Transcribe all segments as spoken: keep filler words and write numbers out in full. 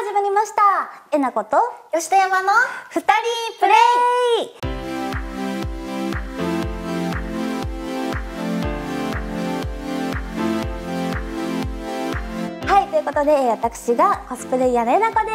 始まりました。えなこと吉田山のふたりプレイ。はい、ということで私がコスプレイヤーのえなこです。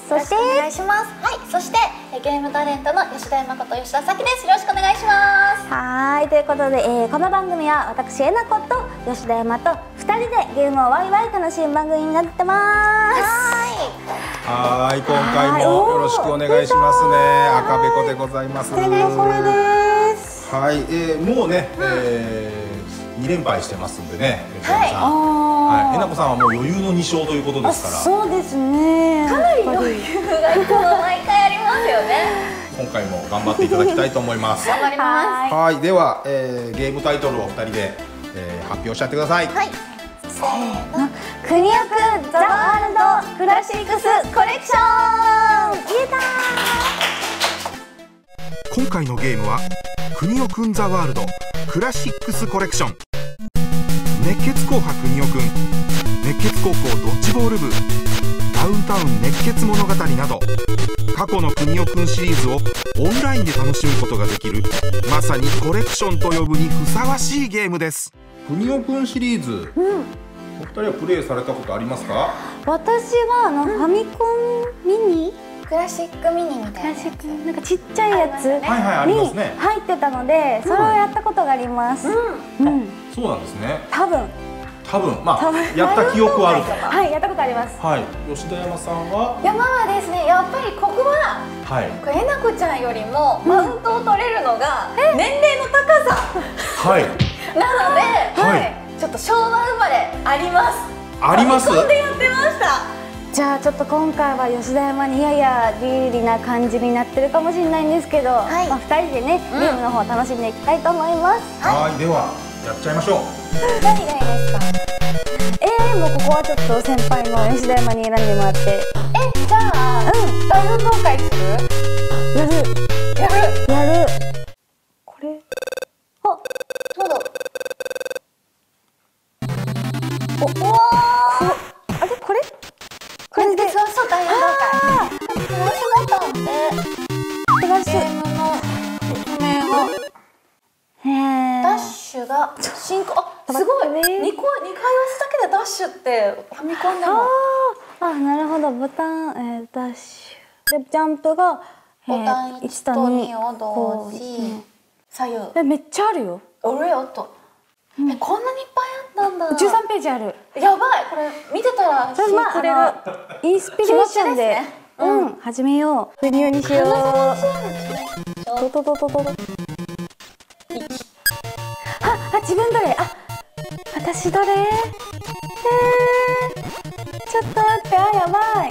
そしてよろしくお願いします。はい、そしてゲームタレントの吉田山こと吉田咲です。よろしくお願いします。 はい、ということで、えー、この番組は私えなこと吉田山とふたりでゲームをワイワイ楽しむ番組になってます。 はい、今回もよろしくお願いしますね。赤べこでございます。 お願いします。 はい、えー、もうね、えー、に連敗してますんでね。 はい。 はい、えなこさんはもう余裕のに勝ということですから。 そうですね。 かなり余裕がいつも毎回ありますよね。 今回も頑張っていただきたいと思います。 頑張ります。 はい、では、えー、ゲームタイトルをふたりで、えー、発表しちゃってください。 はい。せーの。 くにおくザ・ワールドクラシックスコレクション。言えたー。今回のゲームはくにおくんザ・ワールドクラシックスコレクション。熱血紅白くにおくん、熱血高校ドッジボール部、ダウンタウン熱血物語など過去のくにおくんシリーズをオンラインで楽しむことができる、まさにコレクションと呼ぶにふさわしいゲームです。くにおくんシリーズ、うん、お二人はプレイされたことありますか？ 私はあの、うん、ファミコンミニクラシックミニみたいなやつ、 なんかちっちゃいやつに入ってたので、それをやったことがあります。 うん、そうなんですね。 多分多分まあやった記憶はあると。 はい、やったことあります。 はい、吉田山さんは山はですね、やっぱりここははいこれえなこちゃんよりもマウントを取れるのが年齢の高さはいなので、はい、ちょっと昭和生まれあります。 あります。 ファミコンでやってました。 じゃあちょっと今回は吉田山にやや有利な感じになってるかもしれないんですけど、はい、まあふたりでね、うん、ゲームの方を楽しんでいきたいと思います。 はい、ではやっちゃいましょう。 何がいいですか？ えー、もうここはちょっと先輩の吉田山に選んでもらって。 え、じゃあ、うん、画像公開する？ やるやるやる。これあ、 どうぞ。お、おー、 あれこれこれでそうそう、画像公開。フラッシュボタンでフラッシュゲームの画面をダッシュが進行、あ、すごいね。にこにかい押すだけでダッシュってファミコンでも。 ああ、なるほど。ボタン、えー、ダッシュでジャンプがボタンいちとにを同時左右。 え、めっちゃあるよ。 おれよっと。え、こんなにいっぱいあったんだ。 じゅうさんページある。 やばい、これ見てたらそれ、まあ、インスピレーションでうん、始めよう。クニオにしよう。ととととと。あ、あ、自分どれ？あ、私どれ？えー、ちょっと待って、あ、やばい。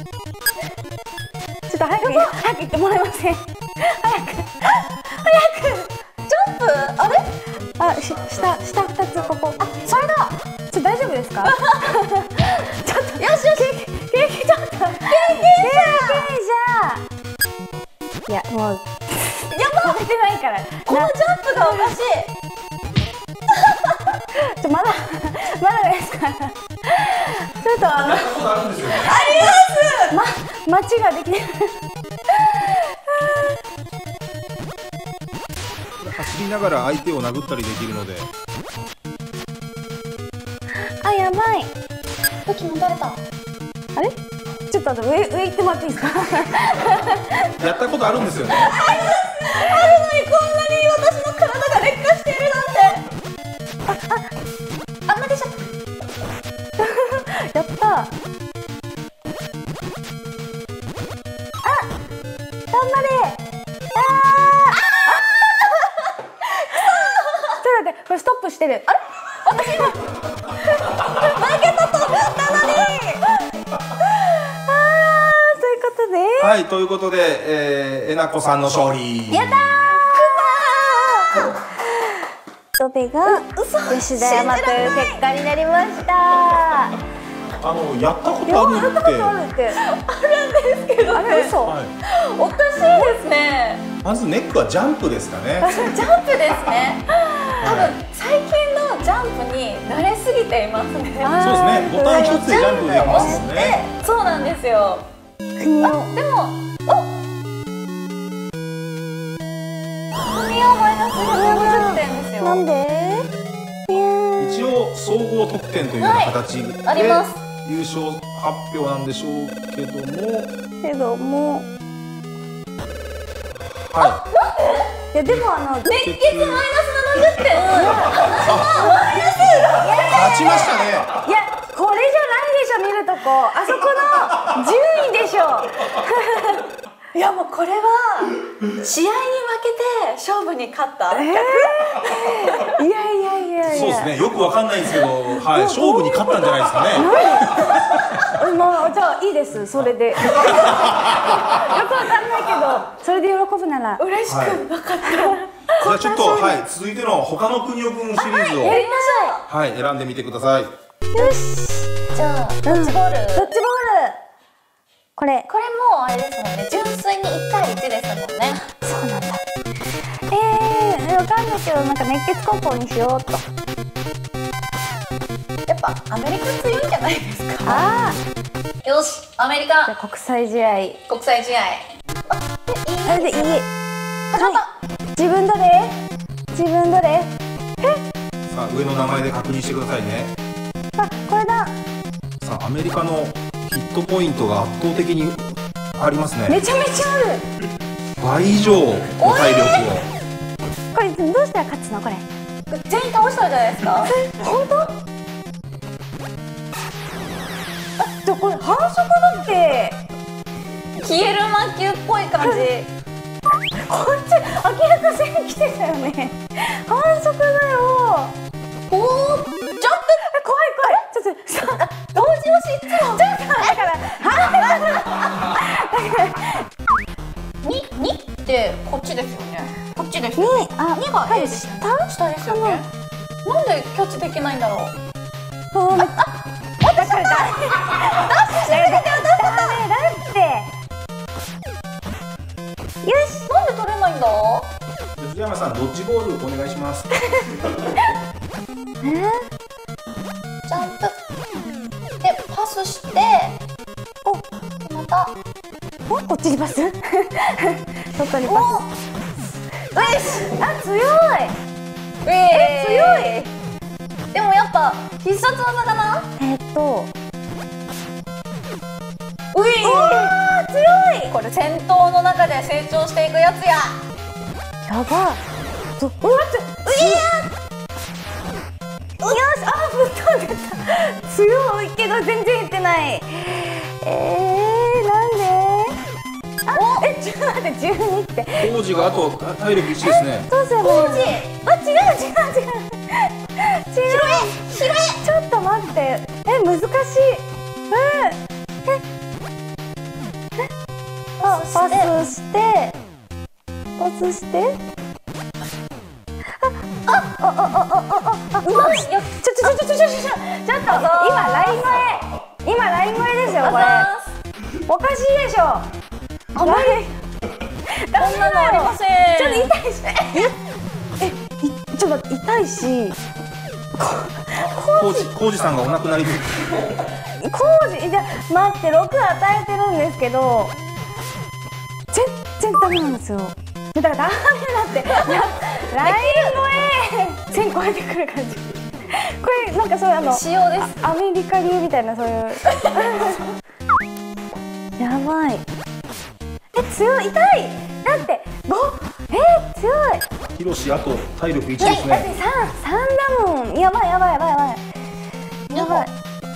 ちょっと早く早く言ってもらえません？早く早くジャンプ、あれ？ あ、し下下二つここ。あ、それだ。ちょっと大丈夫ですか？ちょっとよしよし。経験ちょっと経験者。いや、もうやばい。出てないから。 このジャンプがおかしい。 ちょまだまだですから。ちょっとあの。 あります。 ま街ができる。 走りながら相手を殴ったりできるので。 あ、やばい。 武器も取れた。 あれ？ちょっと上上行ってもらっていいですか？ やったことあるんですよね。 あるのにこんなに私の体が劣化しているなんて。あ、あ、あんまりしちゃった。 やった。あ、頑張れ。ああ。ちょっと待って、これストップしてる。あれ？私今負けたと思ったのに。 はい、ということで、えー、えなこさんの勝利。 やったー。ドベが吉田山という結果になりました。 あのやったことあるって。 あるってあるんですけど、 あれ嘘。 はい、おかしいですね。 まずネックはジャンプですかね。 ジャンプですね。多分最近のジジャンプに慣れすぎていますね。そうですね、ボタン一つでジャンプできますもんね。 そうなんですよ。あ、でも、お国をマイナスひゃくごじゅってんですよ。 なんで？ 一応総合得点というような形で、 はい、あります。 優勝発表なんでしょうけどもけどもはい。 いやでもあの熱血マイナスななじゅってん。 勝ちましたね。 いやこれじゃないでしょ、見るとこあそこの順位でしょ。 いやもうこれは試合に負けて勝負に勝った。えー、いやいやいやいや。 そうですね。よくわかんないんですけど、はい、勝負に勝ったんじゃないですかね。 まあじゃあいいです。それで。よくわかんないけど、それで喜ぶなら嬉しくなかった。 じゃあちょっとはい続いての他の国を組むシリーズをやりましょう。 はい選んでみてください。よし。じゃあドッジボール。 ドッジボール。これこれもうあれですもんね、純粋にいちたいいちですもんね。 そうなんだ。えー、わかんないけどなんか熱血高校にしようと。 やっぱアメリカ強いんじゃないですか。 ああ、よしアメリカ。 じゃあ国際試合。 国際試合。 あでいい。 始まった。 自分どれ？自分どれ？え？ さあ上の名前で確認してくださいね。 あこれだ。 さあアメリカのヒットポイントが圧倒的にありますね。 めちゃめちゃある。 倍以上の体力を。 これどうしたら勝つのこれ？ 全員倒したじゃないですか。 本当？あ、じゃこれ反則だって。 消える魔球っぽい感じ。 こっち明らか線来てたよね。反則だよ。 おお、ジャンプ。怖い怖い。 ちょっと同時押しいつも。 ちょっとだからににってこっちですよね。こっちですによね。 あにが A ですよね。下ですよね。なんでキャッチできないんだろう。 ああ、だからだ。ダッシュしなきゃダメだって。よし。 なんで取れないんだ。 藤山さんドッジボールお願いします。 えージャンプでパスして、おまたおこっちにパス。外にパス。 よし。 あ強い。 え強い。でもやっぱ必殺技かな。 えっとうい。 あ強い。 これ戦闘の中で成長していくやつや。 やばい。うわっういや。よし、あぶっ飛んでた。強いけど全然いってない。えー、なんで？あ、え、ちょっと待って、じゅうにって。 コウジがあと体力いちですね。 どうすればいいの？あ、違う違う違う。違う。 拾え、拾え。 ちょっと待って。え、難しい。うん。え、え、あ、パスして、パスして。あ、あ、あ、あ、あ、あ、あ、うまい。ちょ、ちょ、ちょ、ちょ、ちょ、ちょ、ちょ、ちょっと、今ライン越え、今ライン越えですよ、これ。おかしいでしょ。あ、まり。 こんなのありません。 ちょっと痛いし。え、え、ちょっと待って、痛いし。 コウジ、コウジさんがお亡くなりで。 コウジ、じゃ、待って、ろく与えてるんですけど。全然ダメなんですよ。だからダメだって。ライン越え線超えてくる感じ。これなんかそういうあの仕様です。 アメリカ流みたいなそういうやばい。え強い。痛い。だってごえー、強い。 ヒロシあと体力いちですね。 だってさん、さんだもん。やばいやばいやばいやばいやばい。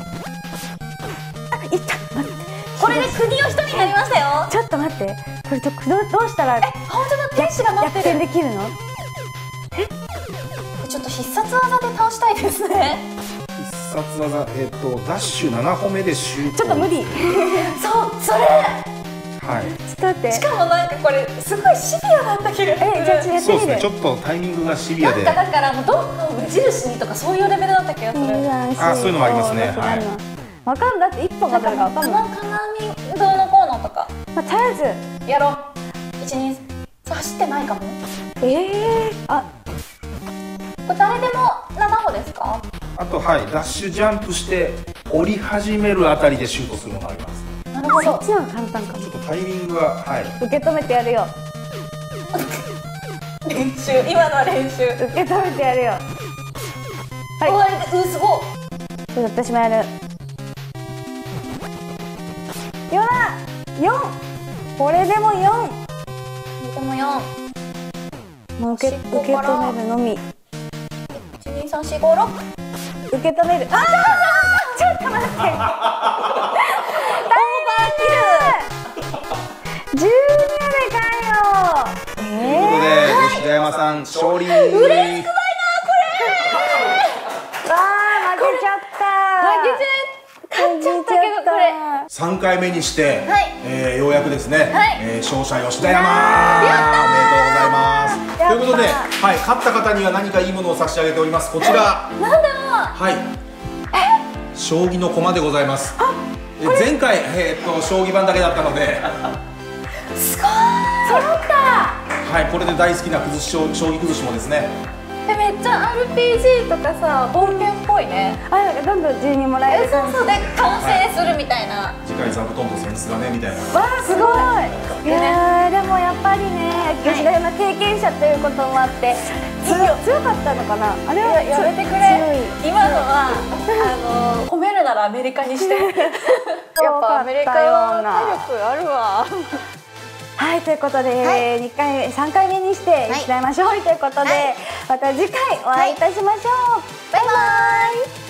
あ、いった。待って、 これで国を一人になりましたよ。 ちょっと待って、これどどどうしたら、え、 本当だ、天使が待ってる。 逆転できるの？え、 ちょっと必殺技で倒したいですね。 必殺技、えっとダッシュなな歩目でシュート。 ちょっと無理。 そう、それ。 はい。 ちょっと待って。 しかもなんかこれすごいシビアだった気がする。 え、じゃあちょっとやってみる。 そうですね。ちょっとタイミングがシビアで。 なんかだからもうどっかを無印にとかそういうレベルだった気がする。 あ、そういうのもありますね。はい。 わかんだって一歩がどれかわかんない。 この金網どうのこうのとか。 まあとりあえずやろう。一二走ってないかも。 ええー、あ、 これ誰でもななほですか？ あとはいダッシュジャンプして降り始めるあたりでシュートするのがあります。 なるほど。 そっちは簡単かも。 ちょっとタイミングがはい受け止めてやるよ。 練習、今のは練習。 受け止めてやるよ。はい。 終わりで、うすごっ。 ちょっと私もやる。よな、よん。これでもよん。 でもよん。 もう受け受け止めるのみ。 いちにさんしごろく。 受け止める。ああ、ちょっと待って。オーバーキル。じゅうにかよ。 ということで吉田山さん勝利。 うれしくないなこれ。 わあ、負けちゃった。 負けちゃ勝っちゃったけどこれ。 さんかいめにして、 はいえーようやくですね、 はいえー勝者吉田山、おめでとうございます。 やったということで、はい、勝った方には何かいいものを差し上げております。こちら、 なんだろはい、将棋の駒でございます。えー前回、えーっと将棋盤だけだったので、 う。すごい。揃った。 はい、これで大好きな崩し将将棋崩しもですね、 え、めっちゃ アールピージー とかさ、冒険っぽいね。 あ、なんかどんどんじゅうにもらええ、 る感じ。 そうそうで完成するみたいな。 次回座布団と扇子がねみたいな。 わあ、すごい。いやー、でもやっぱりね、吉田山経験者ということもあって強強かったのかな。あれはやめてくれ。 強い。 今のはあの褒めるならアメリカにして。やっぱアメリカは体力あるわ。 はい、ということで、にかいめ、さんかいめにして吉田山勝利ということで、また次回お会いいたしましょう。バイバイ。